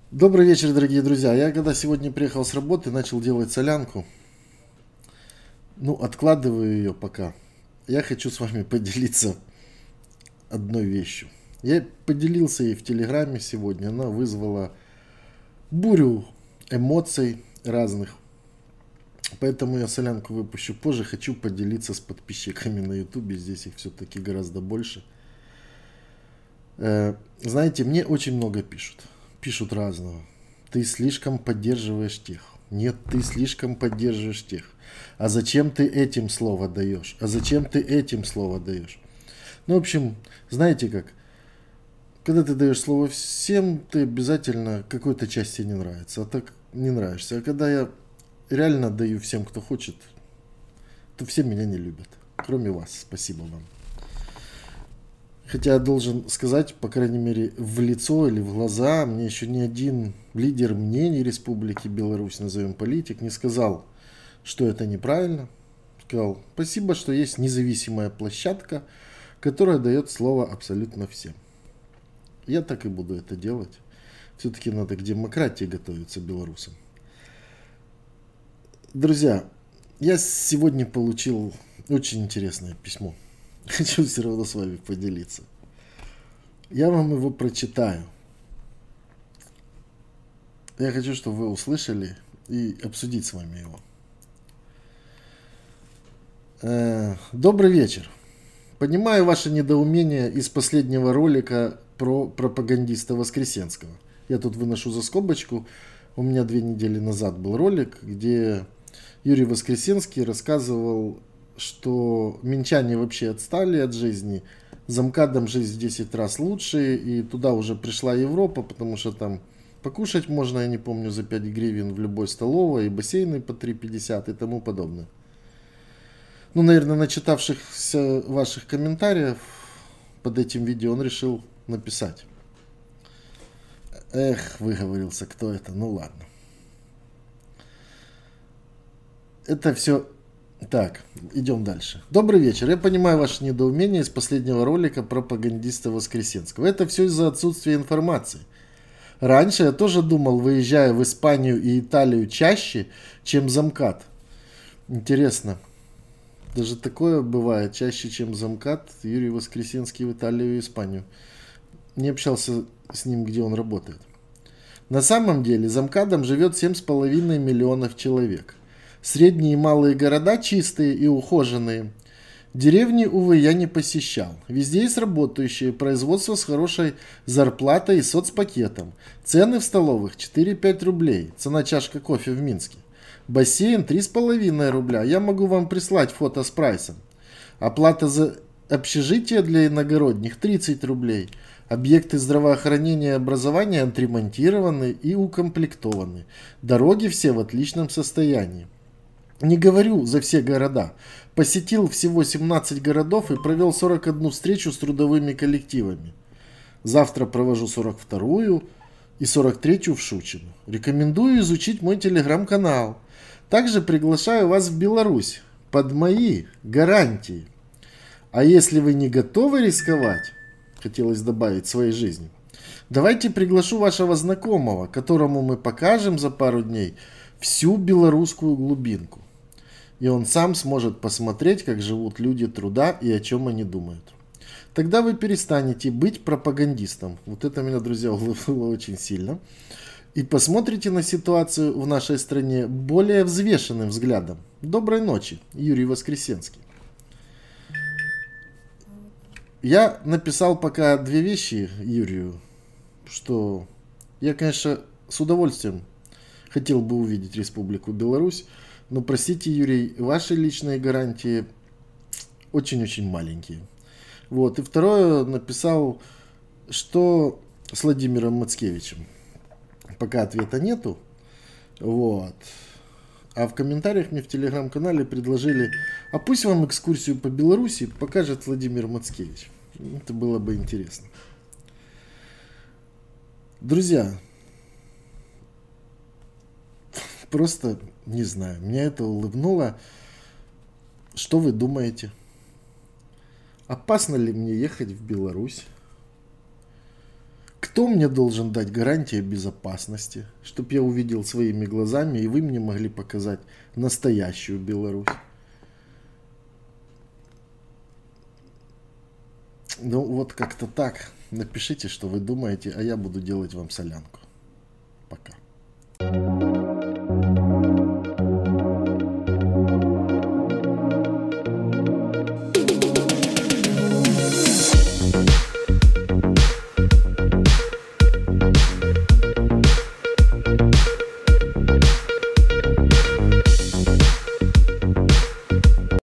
Добрый вечер, дорогие друзья. Я когда сегодня приехал с работы, начал делать солянку. Откладываю ее пока. Я хочу с вами поделиться одной вещью. Я поделился ей в Телеграме сегодня. Она вызвала бурю эмоций разных. Поэтому я солянку выпущу позже. Хочу поделиться с подписчиками на Ютубе. Здесь их все-таки гораздо больше. Знаете, мне очень много пишут. Пишут разного. Ты слишком поддерживаешь тех. Нет, ты слишком поддерживаешь тех. А зачем ты этим слово даешь? А зачем ты этим слово даешь? В общем, знаете как? Когда ты даешь слово всем, ты обязательно какой-то части не нравится. А так не нравишься. А когда я реально даю всем, кто хочет, то все меня не любят. Кроме вас. Спасибо вам. Хотя я должен сказать, по крайней мере, в лицо или в глаза, мне еще ни один лидер мнений Республики Беларусь, назовем политик, не сказал, что это неправильно. Сказал, спасибо, что есть независимая площадка, которая дает слово абсолютно всем. Я так и буду это делать. Все-таки надо к демократии готовиться белорусам. Друзья, я сегодня получил очень интересное письмо. Хочу все равно с вами поделиться. Я вам его прочитаю. Я хочу, чтобы вы услышали и обсудить с вами его. Добрый вечер. Понимаю ваше недоумение из последнего ролика про пропагандиста Воскресенского. Я тут выношу за скобочку. У меня 2 недели назад был ролик, где Юрий Воскресенский рассказывал, что минчане вообще отстали от жизни, за МКАДом жизнь в 10 раз лучше, и туда уже пришла Европа, потому что там покушать можно, я не помню, за 5 гривен в любой столовой, и бассейны по 3,50 и тому подобное. Наверное, начитавшихся ваших комментариев под этим видео он решил написать. Выговорился, кто это, ладно. Это все. Так, идем дальше. Добрый вечер. Я понимаю ваше недоумение из последнего ролика пропагандиста Воскресенского. Это все из-за отсутствия информации. Раньше я тоже думал, выезжая в Испанию и Италию чаще, чем за МКАД. Интересно. Даже такое бывает, чаще, чем за МКАД, Юрий Воскресенский в Италию и Испанию. Не общался с ним, где он работает. На самом деле, за МКАДом живет 7,5 миллионов человек. Средние и малые города чистые и ухоженные. Деревни, увы, я не посещал. Везде есть работающие, производство с хорошей зарплатой и соцпакетом. Цены в столовых 4-5 рублей. Цена чашка кофе в Минске. Бассейн 3,5 рубля. Я могу вам прислать фото с прайсом. Оплата за общежитие для иногородних 30 рублей. Объекты здравоохранения и образования отремонтированы и укомплектованы. Дороги все в отличном состоянии. Не говорю за все города. Посетил всего 17 городов и провел 41 встречу с трудовыми коллективами. Завтра провожу 42-ю и 43-ю в Шучино. Рекомендую изучить мой телеграм-канал. Также приглашаю вас в Беларусь под мои гарантии. А если вы не готовы рисковать, хотелось добавить, своей жизни, давайте приглашу вашего знакомого, которому мы покажем за пару дней всю белорусскую глубинку. И он сам сможет посмотреть, как живут люди труда и о чем они думают. Тогда вы перестанете быть пропагандистом. Вот это меня, друзья, улыбнуло очень сильно. И посмотрите на ситуацию в нашей стране более взвешенным взглядом. Доброй ночи, Юрий Воскресенский. Я написал пока 2 вещи Юрию, что я, конечно, с удовольствием хотел бы увидеть Республику Беларусь, но, простите, Юрий, ваши личные гарантии очень-очень маленькие. И второе, написал, что с Владимиром Мацкевичем. Пока ответа нету. А в комментариях мне в телеграм-канале предложили, а пусть вам экскурсию по Беларуси покажет Владимир Мацкевич. Это было бы интересно. Друзья, просто не знаю, меня это улыбнуло. Что вы думаете? Опасно ли мне ехать в Беларусь? Кто Кто мне должен дать гарантию безопасности, чтобы я увидел своими глазами, и вы мне могли показать настоящую Беларусь? Ну, вот как-то так. Напишите, что вы думаете, а я буду делать вам солянку.